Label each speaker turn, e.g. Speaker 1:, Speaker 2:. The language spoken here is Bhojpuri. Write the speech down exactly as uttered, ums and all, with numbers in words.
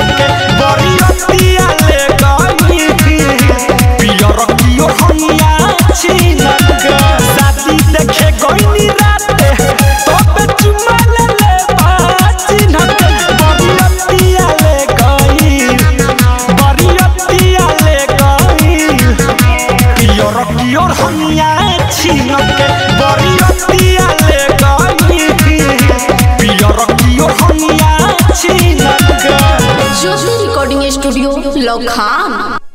Speaker 1: के बरियतिया ले गई पियर कियो हनिया छीन के शादी देखे गईनी राते तबे चुमा ले ले बाचिन के बरियतिया ले गई बरियतिया ले गई पियर कियो हनिया छीन के बरियतिया ले गई पियर कियो हनिया छीन के
Speaker 2: ज्योति रिकॉर्डिंग स्टूडियो लखाम।